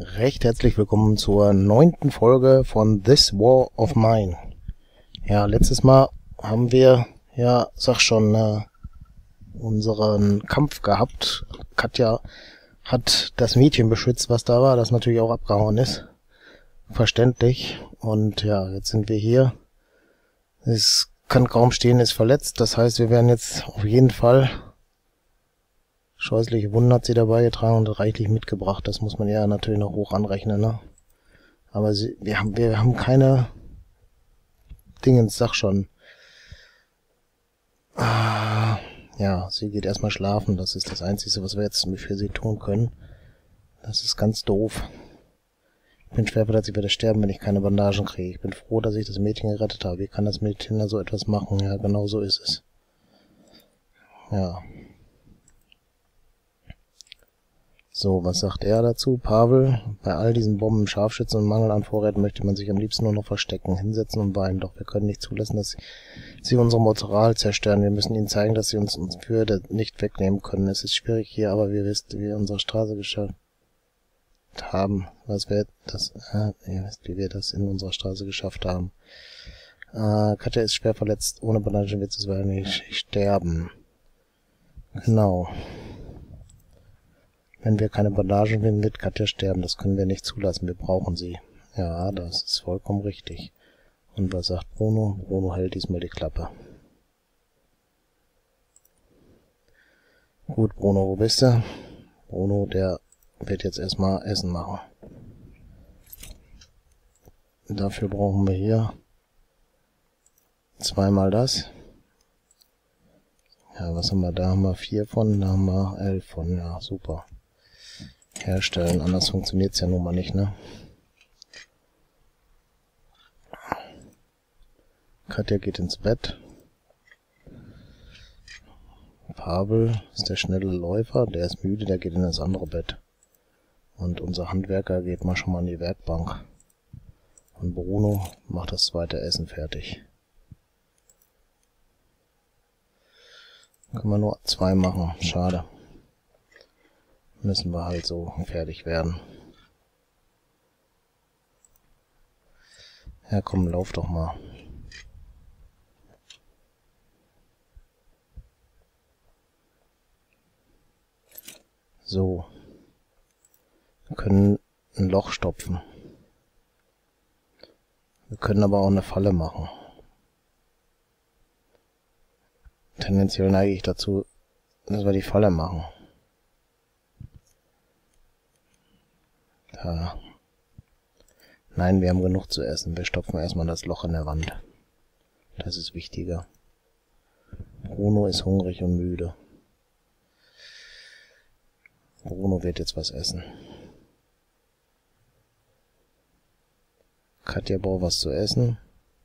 Recht herzlich willkommen zur 9. Folge von This War of Mine. Ja, letztes Mal haben wir, unseren Kampf gehabt. Katja hat das Mädchen beschützt, was da war, das natürlich auch abgehauen ist. Verständlich. Und ja, jetzt sind wir hier. Es kann kaum stehen, ist verletzt. Das heißt, wir werden jetzt auf jeden Fall... Scheußliche Wunden hat sie dabei getragen und reichlich mitgebracht. Das muss man ja natürlich noch hoch anrechnen, ne? Aber wir haben keine Dingens, sag schon. Ja, sie geht erstmal schlafen. Das ist das Einzige, was wir jetzt für sie tun können. Das ist ganz doof. Ich bin schwer verletzt, ich werde sterben, wenn ich keine Bandagen kriege. Ich bin froh, dass ich das Mädchen gerettet habe. Wie kann das Mädchen da so etwas machen? Ja, genau so ist es. Ja. So, was sagt er dazu? Pavel, bei all diesen Bomben, Scharfschützen und Mangel an Vorräten möchte man sich am liebsten nur noch verstecken, hinsetzen und weinen. Doch wir können nicht zulassen, dass sie unsere Moral zerstören. Wir müssen ihnen zeigen, dass sie uns Würde nicht wegnehmen können. Es ist schwierig hier, aber wir wissen, wie wir unsere Straße geschafft haben. Ihr wisst, wie wir das in unserer Straße geschafft haben. Katja ist schwer verletzt. Ohne Bandagen wird sie nicht sterben. Genau. Wenn wir keine Bandagen finden, wird Katja sterben. Das können wir nicht zulassen. Wir brauchen sie. Ja, das ist vollkommen richtig. Und was sagt Bruno? Bruno hält diesmal die Klappe. Gut, Bruno, wo bist du? Bruno, der wird jetzt erstmal Essen machen. Dafür brauchen wir hier zweimal das. Ja, was haben wir? Da haben wir 4 von, da haben wir 11 von. Ja, super. Herstellen, anders funktioniert's ja nun mal nicht, ne? Katja geht ins Bett. Pavel ist der schnelle Läufer, der ist müde, der geht in das andere Bett. Und unser Handwerker geht mal schon mal an die Werkbank. Und Bruno macht das zweite Essen fertig. Können wir nur 2 machen, schade. Müssen wir halt so fertig werden. Ja, komm, lauf doch mal. So. Wir können ein Loch stopfen. Wir können aber auch eine Falle machen. Tendenziell neige ich dazu, dass wir die Falle machen. Ja. Nein, wir haben genug zu essen. Wir stopfen erstmal das Loch in der Wand. Das ist wichtiger. Bruno ist hungrig und müde. Bruno wird jetzt was essen. Katja braucht was zu essen.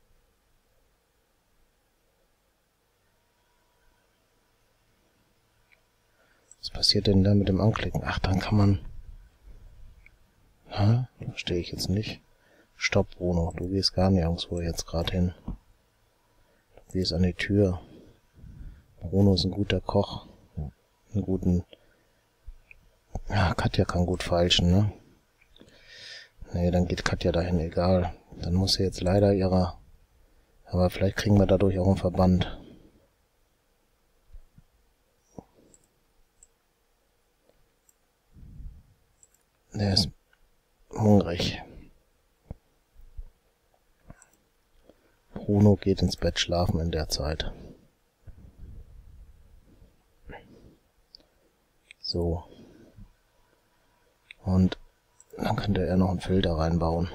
Was passiert denn da mit dem Anklicken? Ach, dann kann man... Verstehe ich jetzt nicht. Stopp, Bruno. Du gehst gar nirgendwo jetzt gerade hin. Du gehst an die Tür. Bruno ist ein guter Koch. Einen guten... Ja, Katja kann gut feilschen, ne? Nee, dann geht Katja dahin, egal. Dann muss sie jetzt leider ihrer... Aber vielleicht kriegen wir dadurch auch einen Verband. Der ist hungrig. Bruno geht ins Bett schlafen in der Zeit. So. Und dann könnte er noch einen Filter reinbauen.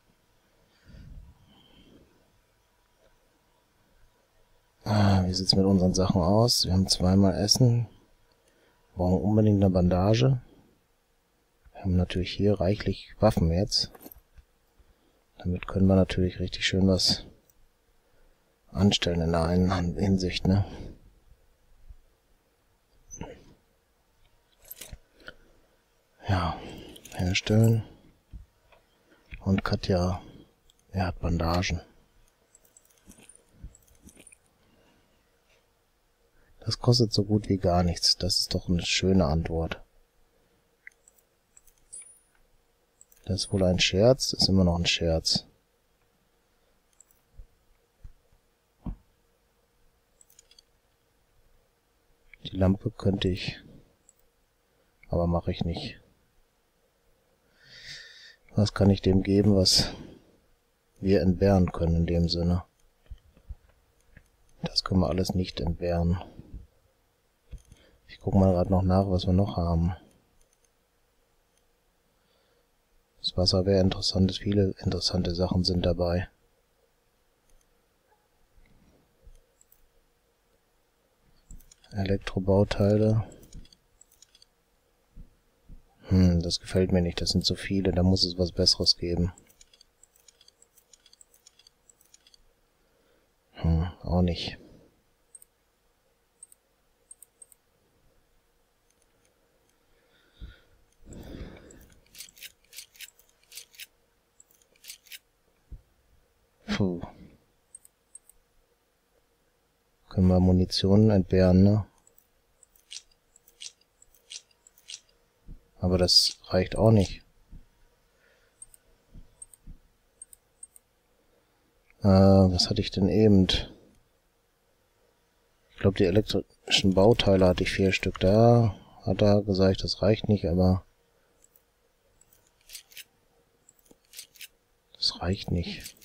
Wie sieht's mit unseren Sachen aus? Wir haben 2-mal Essen. Wir brauchen unbedingt eine Bandage. Wir haben natürlich hier reichlich Waffen jetzt. Damit können wir natürlich richtig schön was anstellen in der einen Hinsicht, ne? Ja, herstellen. Und Katja, er hat Bandagen. Das kostet so gut wie gar nichts. Das ist doch eine schöne Antwort. Das ist wohl ein Scherz, ist immer noch ein Scherz. Die Lampe könnte ich, aber mache ich nicht. Was kann ich dem geben, was wir entbehren können in dem Sinne? Das können wir alles nicht entbehren. Ich gucke mal gerade noch nach, was wir noch haben. Das Wasser wäre interessant, viele interessante Sachen sind dabei. Elektrobauteile. Das gefällt mir nicht, das sind zu viele, da muss es was Besseres geben. Auch nicht. Puh. Können wir Munition entbehren, ne? Aber das reicht auch nicht. Was hatte ich denn eben? Ich glaube, die elektrischen Bauteile hatte ich 4 Stück. Da hat er gesagt, das reicht nicht, aber das reicht nicht.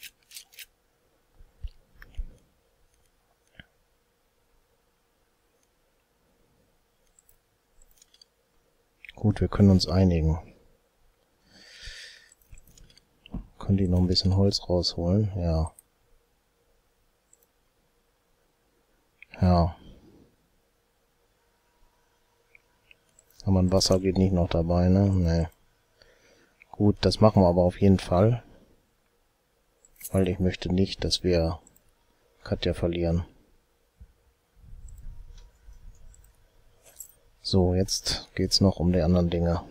Gut, wir können uns einigen. Können die noch ein bisschen Holz rausholen? Ja. Ja. Aber ein Wasser geht nicht noch dabei, ne? Nee. Gut, das machen wir aber auf jeden Fall. Weil ich möchte nicht, dass wir Katja verlieren. So, jetzt geht's noch um die anderen Dinge.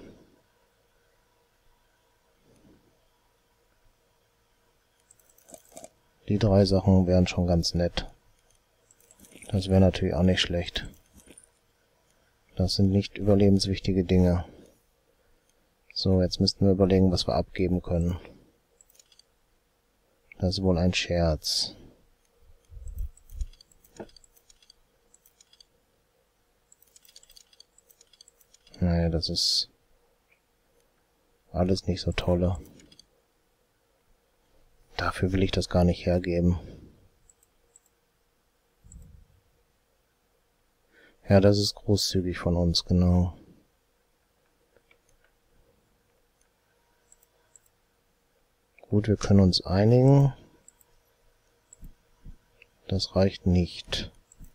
Die 3 Sachen wären schon ganz nett. Das wäre natürlich auch nicht schlecht. Das sind nicht überlebenswichtige Dinge. So, jetzt müssten wir überlegen, was wir abgeben können. Das ist wohl ein Scherz. Naja, das ist alles nicht so tolle. Dafür will ich das gar nicht hergeben. Ja, das ist großzügig von uns, genau. Gut, wir können uns einigen. Das reicht nicht.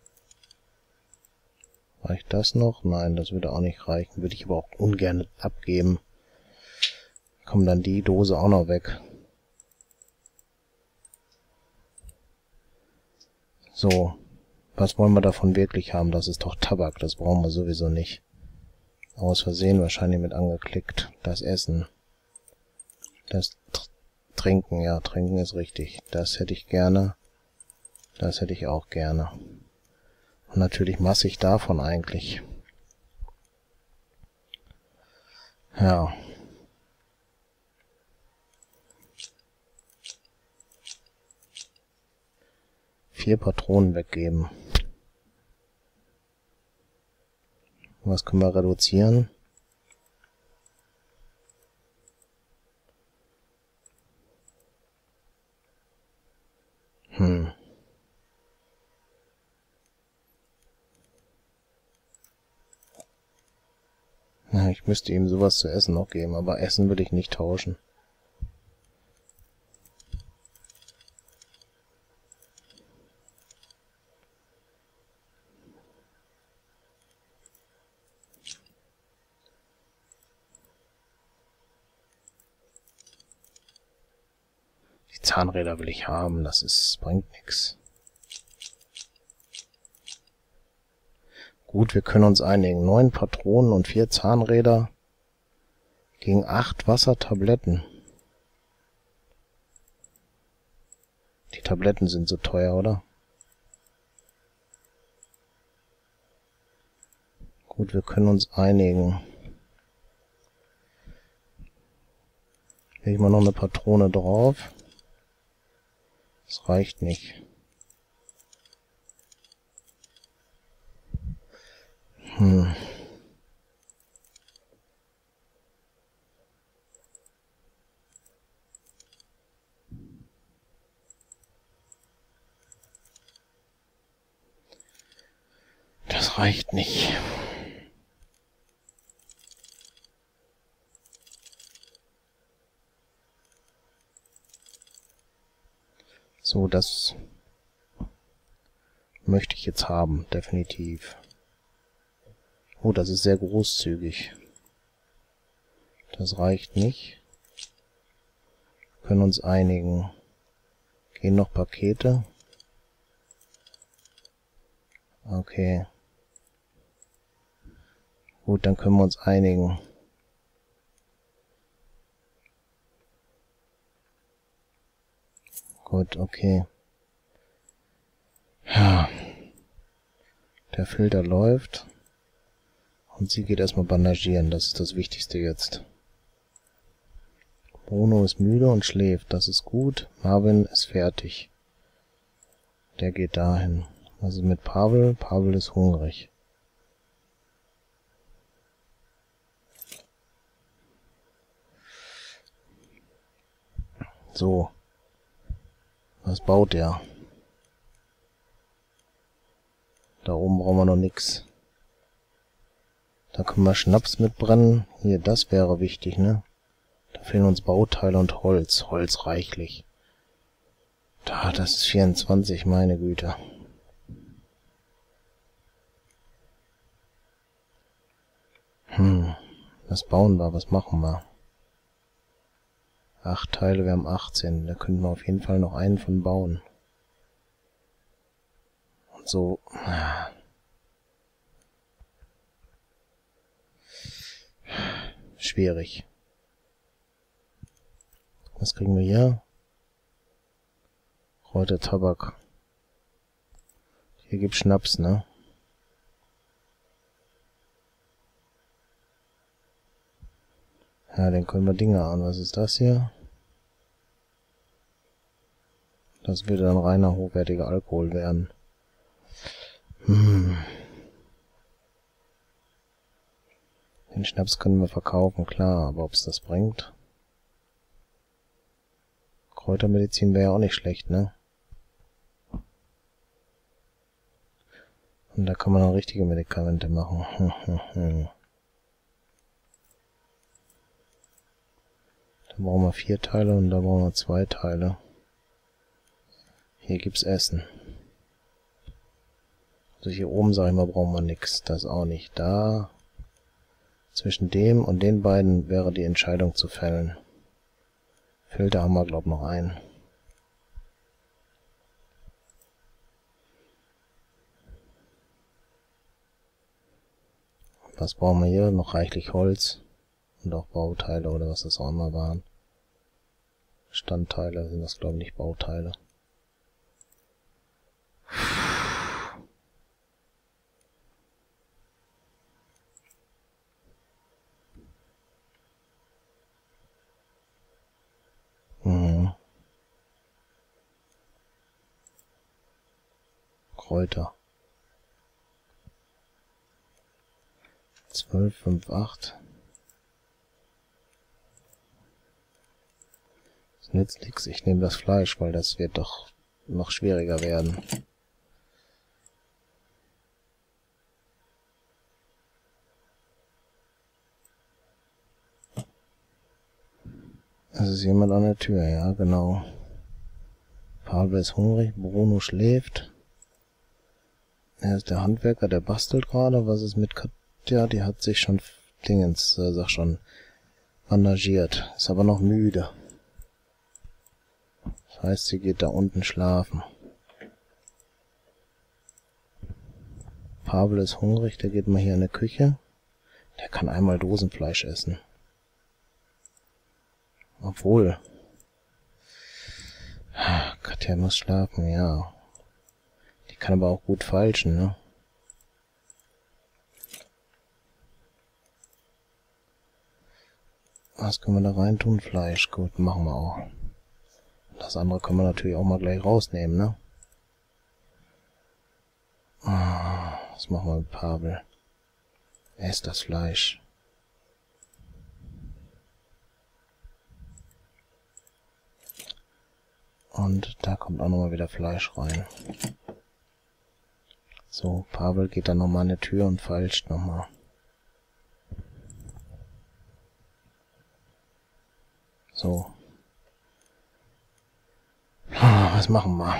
Reicht das noch? Nein, das würde auch nicht reichen. Würde ich aber auch ungern abgeben. Kommt dann die Dose auch noch weg. So, was wollen wir davon wirklich haben? Das ist doch Tabak, das brauchen wir sowieso nicht. Aus Versehen wahrscheinlich mit angeklickt. Das Essen. Das Trinken, ja, Trinken ist richtig. Das hätte ich gerne. Das hätte ich auch gerne. Und natürlich massig davon eigentlich. Ja. Vier Patronen weggeben. Was können wir reduzieren? Ja, ich müsste ihm sowas zu essen noch geben, aber Essen will ich nicht tauschen. Die Zahnräder will ich haben, bringt nichts. Gut, wir können uns einigen. 9 Patronen und 4 Zahnräder gegen 8 Wassertabletten. Die Tabletten sind so teuer, oder? Gut, wir können uns einigen. Leg mal noch eine Patrone drauf. Das reicht nicht. Das reicht nicht. So, das möchte ich jetzt haben, definitiv. Oh, das ist sehr großzügig. Das reicht nicht. Wir können uns einigen. Gehen noch Pakete? Okay. Gut, dann können wir uns einigen. Gut, okay. Ja. Der Filter läuft. Und sie geht erstmal bandagieren. Das ist das Wichtigste jetzt. Bruno ist müde und schläft. Das ist gut. Marvin ist fertig. Der geht dahin. Was ist mit Pavel? Pavel ist hungrig. So. Was baut der? Da oben brauchen wir noch nix. Da können wir Schnaps mitbrennen. Hier, das wäre wichtig, ne? Da fehlen uns Bauteile und Holz. Holz reichlich. Da, das ist 24, meine Güte. Was bauen wir? Was machen wir? 8 Teile, wir haben 18. Da könnten wir auf jeden Fall noch einen von bauen. Und so. Schwierig. Was kriegen wir hier? Kräuter, Tabak. Hier gibt's Schnaps, ne? Ja, dann können wir Dinge an. Was ist das hier? Das wird dann reiner, hochwertiger Alkohol werden. Den Schnaps können wir verkaufen, klar, aber ob es das bringt? Kräutermedizin wäre ja auch nicht schlecht, ne? Und da kann man dann richtige Medikamente machen. Da brauchen wir 4 Teile und da brauchen wir 2 Teile. Hier gibt's Essen. Also hier oben, sag ich mal, brauchen wir nix. Das auch nicht. Da, zwischen dem und den beiden wäre die Entscheidung zu fällen. Filter haben wir, glaub ich, noch einen. Was brauchen wir hier? Noch reichlich Holz. Und auch Bauteile oder was das auch immer waren. Standteile sind das, glaube ich, nicht Bauteile. Kräuter. 12, 5, 8. Das nützt nichts. Ich nehme das Fleisch, weil das wird doch noch schwieriger werden. Es ist jemand an der Tür, ja, genau. Pavel ist hungrig, Bruno schläft. Er ist der Handwerker, der bastelt gerade. Was ist mit Katja? Die hat sich schon sag schon, bandagiert. Ist aber noch müde. Das heißt, sie geht da unten schlafen. Pavel ist hungrig, der geht mal hier in die Küche. Der kann einmal Dosenfleisch essen. Obwohl. Katja muss schlafen, ja. Die kann aber auch gut feilschen, ne? Was können wir da rein tun? Fleisch. Gut, machen wir auch. Das andere können wir natürlich auch mal gleich rausnehmen, ne? Was machen wir mit Pavel? Esst das Fleisch. Und da kommt auch nochmal wieder Fleisch rein. So, Pavel geht dann nochmal an die Tür und feilscht nochmal. So. Was machen wir?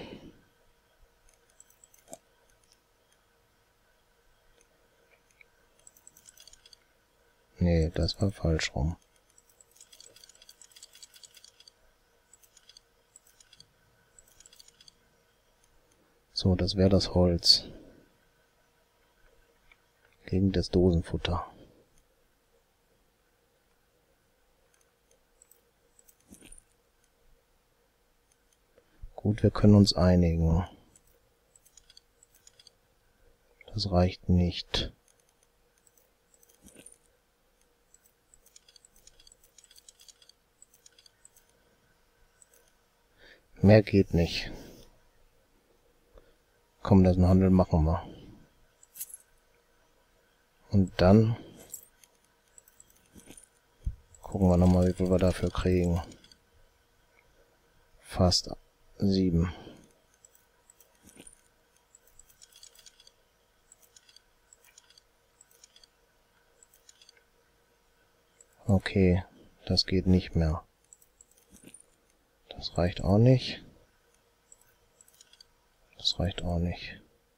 Nee, das war falsch rum. So, das wäre das Holz. Gegen das Dosenfutter. Gut, wir können uns einigen. Das reicht nicht. Mehr geht nicht. Komm, das Handel machen wir. Und dann gucken wir nochmal, wie viel wir dafür kriegen. Fast 7. Okay, das geht nicht mehr. Das reicht auch nicht. Das reicht auch nicht.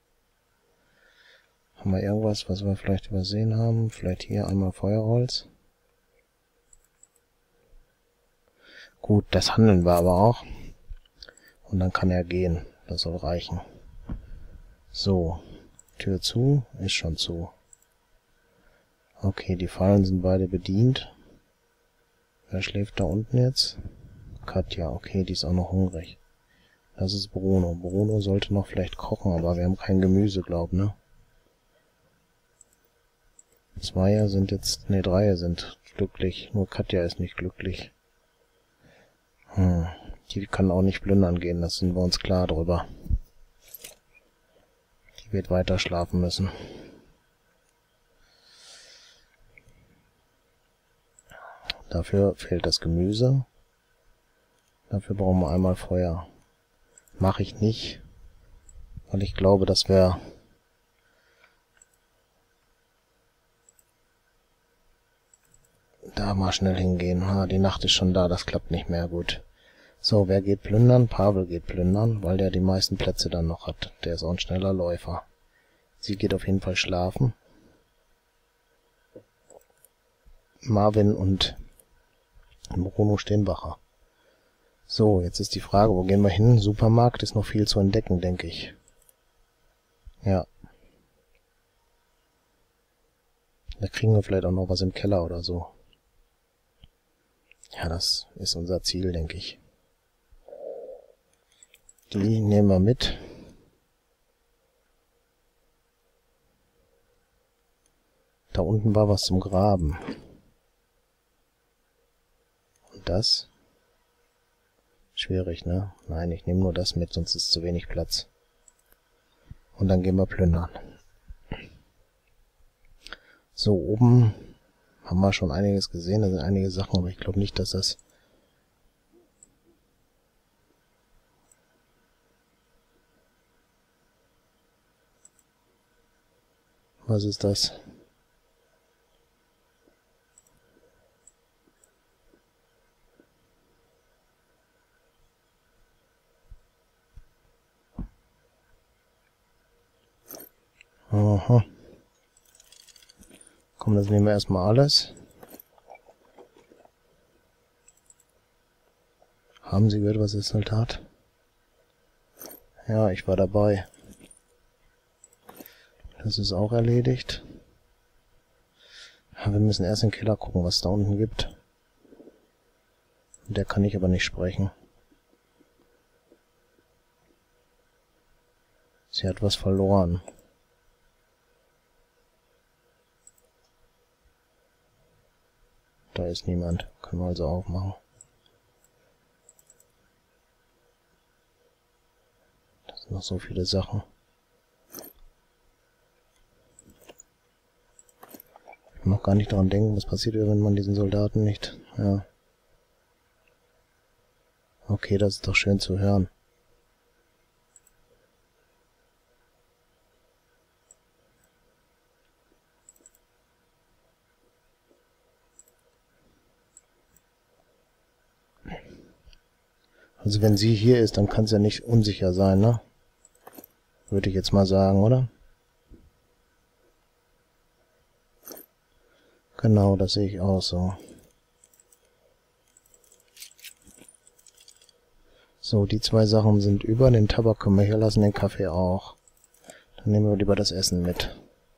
Haben wir irgendwas, was wir vielleicht übersehen haben? Vielleicht hier einmal Feuerholz. Gut, das handeln wir aber auch. Und dann kann er gehen. Das soll reichen. So, Tür zu, ist schon zu. Okay, die Fallen sind beide bedient. Wer schläft da unten jetzt? Katja, okay, die ist auch noch hungrig. Das ist Bruno. Bruno sollte noch vielleicht kochen, aber wir haben kein Gemüse, ne? 2 sind jetzt, ne, 3 sind glücklich. Nur Katja ist nicht glücklich. Die kann auch nicht plündern gehen, das sind wir uns klar drüber. Die wird weiter schlafen müssen. Dafür fehlt das Gemüse. Dafür brauchen wir einmal Feuer. Mache ich nicht, weil ich glaube, dass wir da mal schnell hingehen. Die Nacht ist schon da, das klappt nicht mehr gut. So, wer geht plündern? Pavel geht plündern, weil der die meisten Plätze dann noch hat. Der ist auch ein schneller Läufer. Sie geht auf jeden Fall schlafen. Marvin und Bruno stehen wacher. So, jetzt ist die Frage, wo gehen wir hin? Supermarkt ist noch viel zu entdecken, denke ich. Ja. Da kriegen wir vielleicht auch noch was im Keller oder so. Ja, das ist unser Ziel, denke ich. Die nehmen wir mit. Da unten war was zum Graben. Und das? Schwierig, ne? Nein, ich nehme nur das mit, sonst ist zu wenig Platz. Und dann gehen wir plündern. So, oben haben wir schon einiges gesehen. Da sind einige Sachen, aber ich glaube nicht, dass das... Was ist das? Aha. Komm, das nehmen wir erstmal alles. Haben Sie gehört, was es halt hat? Ja, ich war dabei. Das ist auch erledigt. Ja, wir müssen erst in den Keller gucken, was es da unten gibt. Der kann ich aber nicht sprechen. Sie hat was verloren. da ist niemand. Können wir also aufmachen. Das sind noch so viele Sachen. Ich mag gar nicht daran denken, was passiert, wenn man diesen Soldaten nicht... Ja. Okay, das ist doch schön zu hören. Also wenn sie hier ist, dann kann es ja nicht unsicher sein, ne? Würde ich jetzt mal sagen, oder? Genau, das sehe ich auch so. So, die zwei Sachen sind über. Den Tabak können wir hier lassen, den Kaffee auch. Dann nehmen wir lieber das Essen mit.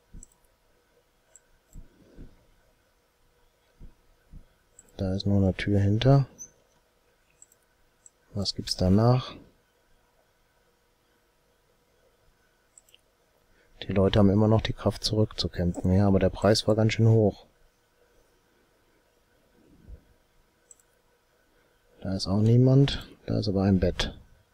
Da ist nur eine Tür hinter. Was gibt's danach? Die Leute haben immer noch die Kraft zurückzukämpfen. Ja, aber der Preis war ganz schön hoch. Da ist auch niemand. Da ist aber ein Bett.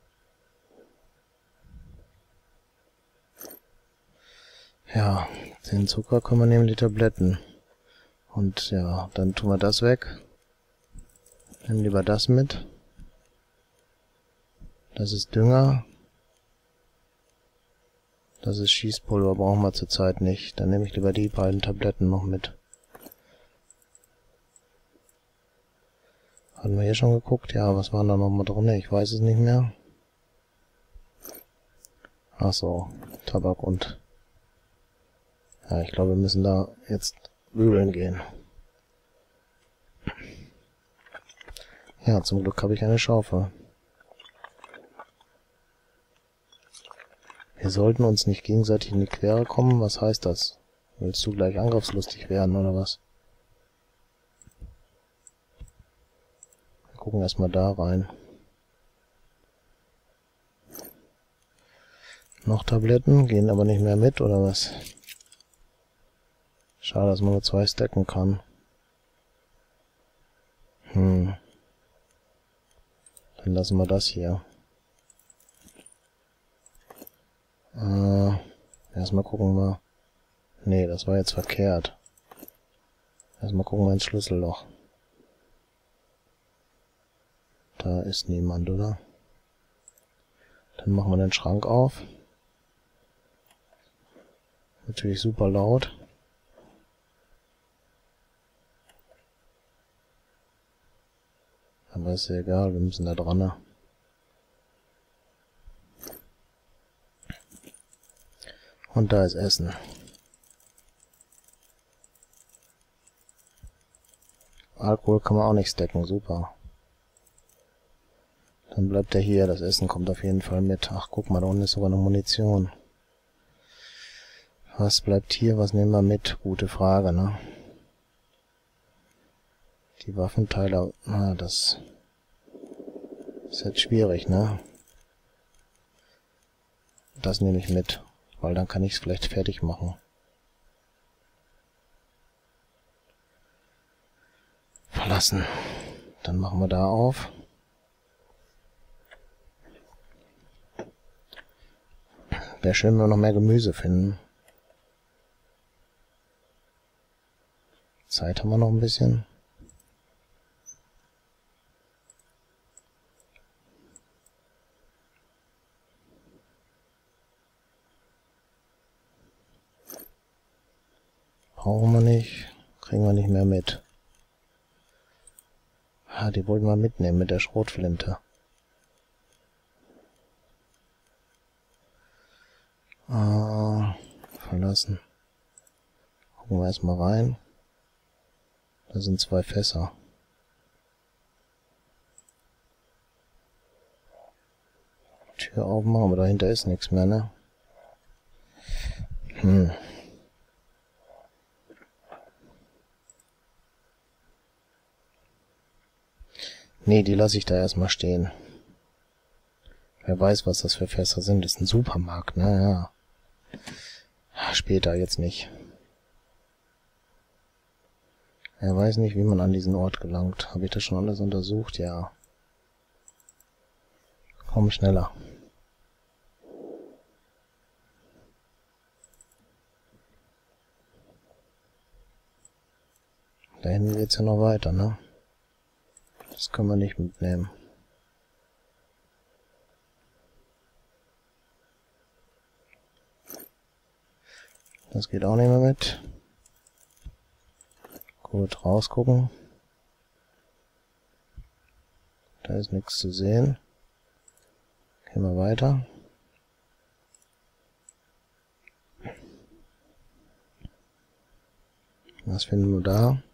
Ja, den Zucker können wir nehmen, die Tabletten. Und ja, dann tun wir das weg. Nehmen lieber das mit. Das ist Dünger. Das ist Schießpulver, brauchen wir zurzeit nicht. Dann nehme ich lieber die beiden Tabletten noch mit. Hatten wir hier schon geguckt? Ja, was waren da nochmal drin? Ich weiß es nicht mehr. Ach so, Tabak und... Ja, ich glaube, wir müssen da jetzt wühlen gehen. Ja, zum Glück habe ich eine Schaufel. Wir sollten uns nicht gegenseitig in die Quere kommen. Was heißt das? Willst du gleich angriffslustig werden, oder was? Wir gucken erstmal da rein. Noch Tabletten, gehen aber nicht mehr mit, oder was? Schade, dass man nur 2 stacken kann. Dann lassen wir das hier. Erstmal gucken wir. Nee, das war jetzt verkehrt. Erstmal gucken wir ins Schlüsselloch. Da ist niemand, oder? Dann machen wir den Schrank auf. Natürlich super laut. Aber ist ja egal, wir müssen da dran. Ne? Und da ist Essen. Alkohol kann man auch nicht stacken, super. Dann bleibt er hier, das Essen kommt auf jeden Fall mit. Ach, guck mal, da unten ist sogar noch Munition. Was bleibt hier, was nehmen wir mit? Gute Frage, ne? Die Waffenteile, das ist jetzt schwierig, ne? Das nehme ich mit, weil dann kann ich es vielleicht fertig machen. Verlassen. Dann machen wir da auf. Wäre schön, wenn wir noch mehr Gemüse finden. Zeit haben wir noch ein bisschen. Brauchen wir nicht. Kriegen wir nicht mehr mit. Ah, die wollten wir mitnehmen mit der Schrotflinte. Verlassen. Gucken wir erstmal rein. Da sind 2 Fässer. Tür aufmachen, aber dahinter ist nichts mehr, ne? Nee, die lasse ich da erstmal stehen. Wer weiß, was das für Fässer sind. Das ist ein Supermarkt, ne? Ja. Später, jetzt nicht. Er weiß nicht, wie man an diesen Ort gelangt. Habe ich das schon alles untersucht? Ja. Komm schneller. Da hinten geht's ja noch weiter, ne? Das können wir nicht mitnehmen. Das geht auch nicht mehr mit. Gut, rausgucken. Da ist nichts zu sehen. Gehen wir weiter. Was finden wir da?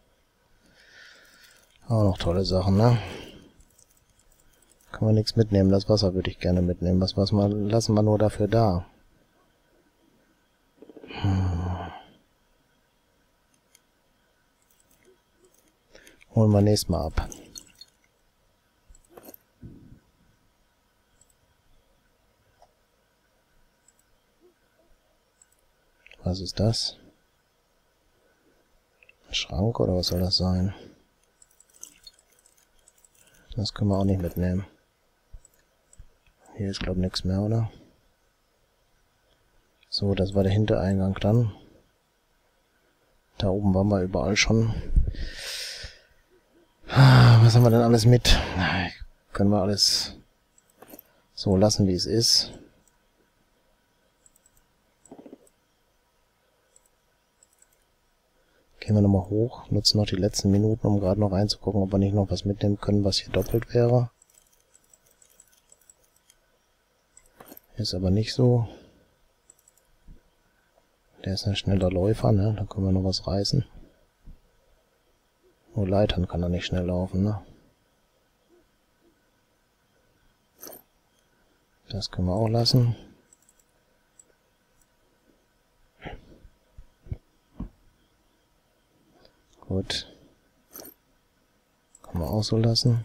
Auch noch tolle Sachen, ne? Kann man nichts mitnehmen. Das Wasser würde ich gerne mitnehmen. Was lassen wir nur dafür da? Holen wir nächstes Mal ab. Was ist das? Ein Schrank oder was soll das sein? Das können wir auch nicht mitnehmen. Hier ist, glaube ich, nichts mehr, oder? So, das war der Hintereingang dann. Da oben waren wir überall schon. Was haben wir denn alles mit? Können wir alles so lassen, wie es ist. Gehen wir nochmal hoch, nutzen noch die letzten Minuten, um gerade noch reinzugucken, ob wir nicht noch was mitnehmen können, was hier doppelt wäre. Ist aber nicht so. Der ist ein schneller Läufer, ne? Da können wir noch was reißen. Nur Leitern kann er nicht schnell laufen, ne? Das können wir auch lassen. Gut. Kann man auch so lassen.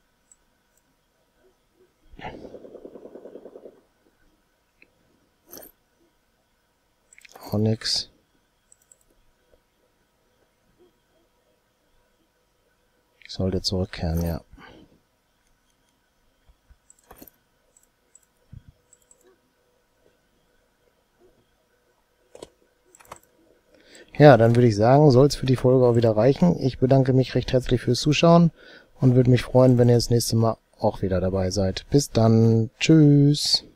Auch nix. Ich sollte zurückkehren, ja. Ja, dann würde ich sagen, soll es für die Folge auch wieder reichen. Ich bedanke mich recht herzlich fürs Zuschauen und würde mich freuen, wenn ihr das nächste Mal auch wieder dabei seid. Bis dann. Tschüss.